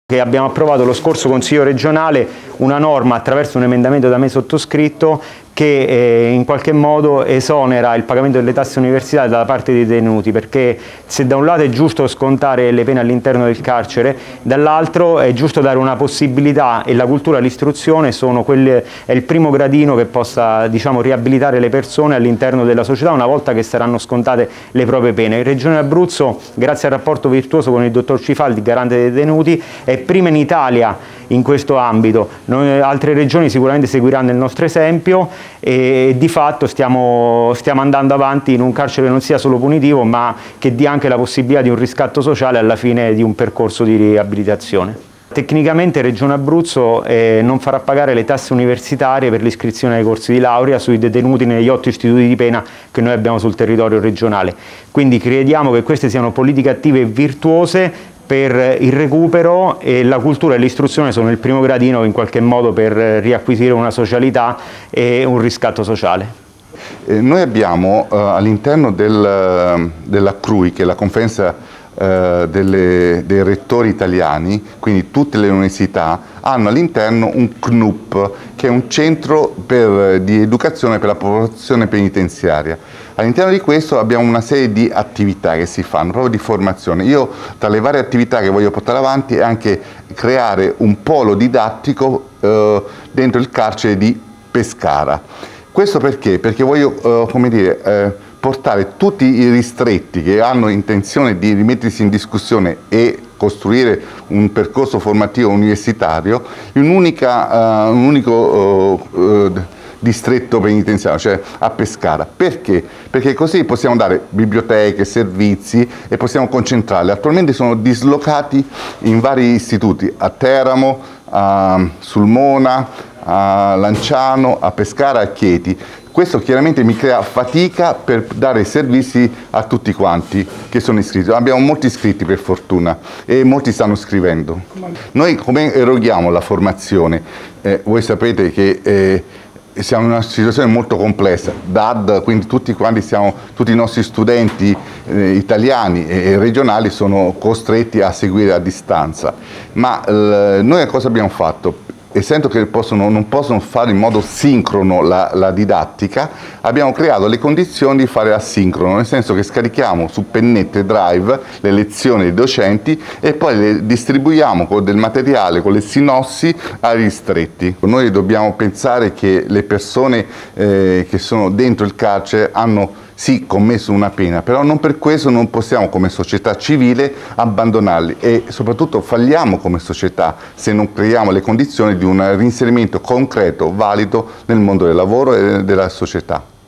Abbiamo approvato lo scorso Consiglio regionale una norma attraverso un emendamento da me sottoscritto che in qualche modo esonera il pagamento delle tasse universitarie da parte dei detenuti, perché se da un lato è giusto scontare le pene all'interno del carcere, dall'altro è giusto dare una possibilità, e la cultura e l'istruzione è il primo gradino che possa, diciamo, riabilitare le persone all'interno della società una volta che saranno scontate le proprie pene. In Regione Abruzzo, grazie al rapporto virtuoso con il dottor Cifaldi, garante dei detenuti, è prima in Italia in questo ambito. Altre regioni sicuramente seguiranno il nostro esempio e di fatto stiamo andando avanti in un carcere che non sia solo punitivo, ma che dia anche la possibilità di un riscatto sociale alla fine di un percorso di riabilitazione. Tecnicamente Regione Abruzzo non farà pagare le tasse universitarie per l'iscrizione ai corsi di laurea sui detenuti negli 8 istituti di pena che noi abbiamo sul territorio regionale. Quindi crediamo che queste siano politiche attive e virtuose per il recupero, e la cultura e l'istruzione sono il primo gradino in qualche modo per riacquisire una socialità e un riscatto sociale. Noi abbiamo all'interno della CRUI, che è la conferenza dei rettori italiani, quindi tutte le università hanno all'interno un CNUP, che è un centro di educazione per la popolazione penitenziaria. All'interno di questo abbiamo una serie di attività che si fanno, proprio di formazione. Io, tra le varie attività che voglio portare avanti, è anche creare un polo didattico dentro il carcere di Pescara. Questo perché? Perché voglio, come dire, portare tutti i ristretti che hanno intenzione di rimettersi in discussione e costruire un percorso formativo universitario in un unico distretto penitenziario, cioè a Pescara. Perché? Perché così possiamo dare biblioteche, servizi e possiamo concentrarli. Attualmente sono dislocati in vari istituti, a Teramo, a Sulmona, a Lanciano, a Pescara e a Chieti. Questo chiaramente mi crea fatica per dare servizi a tutti quanti che sono iscritti. Abbiamo molti iscritti per fortuna e molti stanno scrivendo. Noi come eroghiamo la formazione? Voi sapete che siamo in una situazione molto complessa, DAD, quindi tutti i nostri studenti italiani e regionali sono costretti a seguire a distanza. Ma noi cosa abbiamo fatto? Essendo che non possono fare in modo sincrono la didattica, abbiamo creato le condizioni di fare asincrono, nel senso che scarichiamo su pennette Drive le lezioni dei docenti e poi le distribuiamo con del materiale, con le sinossi ai ristretti. Noi dobbiamo pensare che le persone che sono dentro il carcere hanno sì commesso una pena, però non per questo non possiamo come società civile abbandonarli, e soprattutto falliamo come società se non creiamo le condizioni di un reinserimento concreto, valido nel mondo del lavoro e della società.